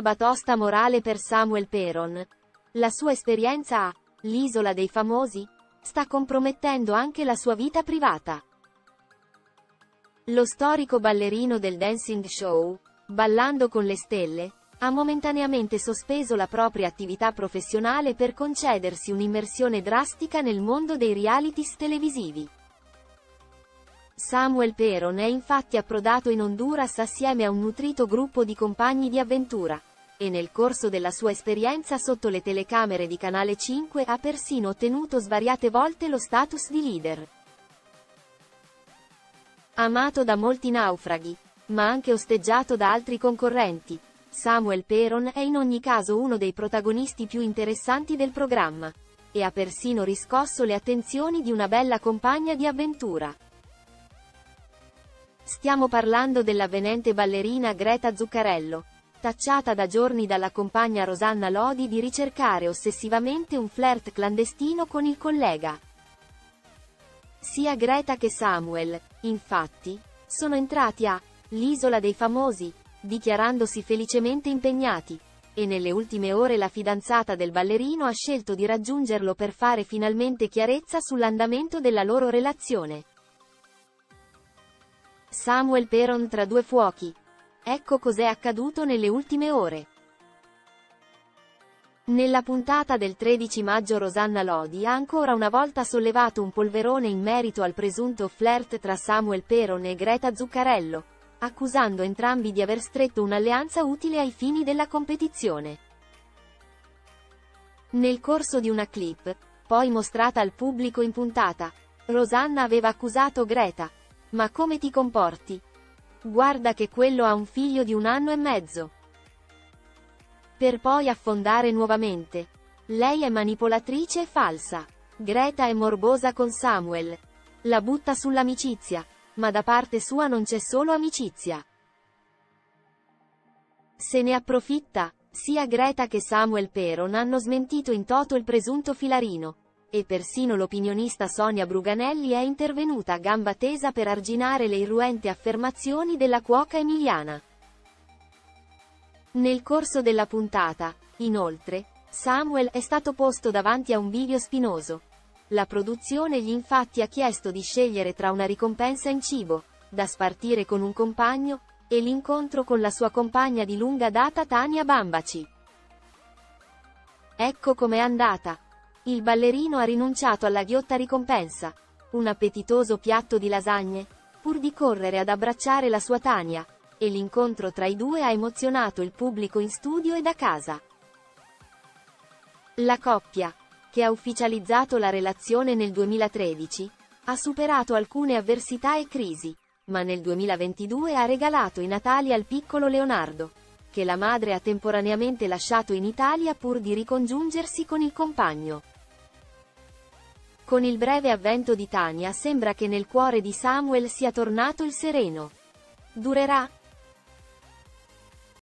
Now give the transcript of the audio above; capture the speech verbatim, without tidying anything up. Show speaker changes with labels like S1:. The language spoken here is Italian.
S1: batosta morale per Samuel Peron. La sua esperienza a L'Isola dei Famosi sta compromettendo anche la sua vita privata. Lo storico ballerino del dancing show, Ballando con le stelle, ha momentaneamente sospeso la propria attività professionale per concedersi un'immersione drastica nel mondo dei realities televisivi. Samuel Peron è infatti approdato in Honduras assieme a un nutrito gruppo di compagni di avventura, e nel corso della sua esperienza sotto le telecamere di Canale cinque ha persino ottenuto svariate volte lo status di leader. Amato da molti naufraghi, ma anche osteggiato da altri concorrenti, Samuel Peron è in ogni caso uno dei protagonisti più interessanti del programma, e ha persino riscosso le attenzioni di una bella compagna di avventura. Stiamo parlando dell'avvenente ballerina Greta Zuccarello, tacciata da giorni dalla compagna Rosanna Lodi di ricercare ossessivamente un flirt clandestino con il collega. Sia Greta che Samuel, infatti, sono entrati a L'Isola dei Famosi, dichiarandosi felicemente impegnati, e nelle ultime ore la fidanzata del ballerino ha scelto di raggiungerlo per fare finalmente chiarezza sull'andamento della loro relazione. Samuel Peron tra due fuochi. Ecco cos'è accaduto nelle ultime ore. Nella puntata del tredici maggio Rosanna Lodi ha ancora una volta sollevato un polverone in merito al presunto flirt tra Samuel Peron e Greta Zuccarello, accusando entrambi di aver stretto un'alleanza utile ai fini della competizione. Nel corso di una clip, poi mostrata al pubblico in puntata, Rosanna aveva accusato Greta: "Ma come ti comporti? Guarda che quello ha un figlio di un anno e mezzo." Per poi affondare nuovamente: "Lei è manipolatrice e falsa. Greta è morbosa con Samuel. La butta sull'amicizia. Ma da parte sua non c'è solo amicizia. Se ne approfitta." Sia Greta che Samuel Peron hanno smentito in toto il presunto filarino, e persino l'opinionista Sonia Bruganelli è intervenuta a gamba tesa per arginare le irruente affermazioni della cuoca emiliana. Nel corso della puntata, inoltre, Samuel è stato posto davanti a un bivio spinoso. La produzione gli infatti ha chiesto di scegliere tra una ricompensa in cibo, da spartire con un compagno, e l'incontro con la sua compagna di lunga data Tania Bambaci. Ecco com'è andata. Il ballerino ha rinunciato alla ghiotta ricompensa, un appetitoso piatto di lasagne, pur di correre ad abbracciare la sua Tania, e l'incontro tra i due ha emozionato il pubblico in studio e da casa. La coppia, che ha ufficializzato la relazione nel duemilatredici, ha superato alcune avversità e crisi, ma nel duemilaventidue ha regalato i Natali al piccolo Leonardo, che la madre ha temporaneamente lasciato in Italia pur di ricongiungersi con il compagno. Con il breve avvento di Tania sembra che nel cuore di Samuel sia tornato il sereno. Durerà?